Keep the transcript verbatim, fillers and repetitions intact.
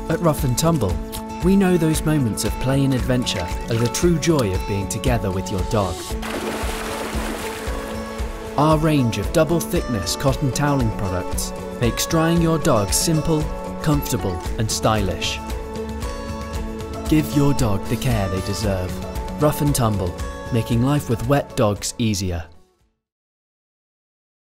At Ruff and Tumble, we know those moments of play and adventure are the true joy of being together with your dog. Our range of double thickness cotton toweling products makes drying your dog simple, comfortable and stylish. Give your dog the care they deserve. Ruff and Tumble, making life with wet dogs easier.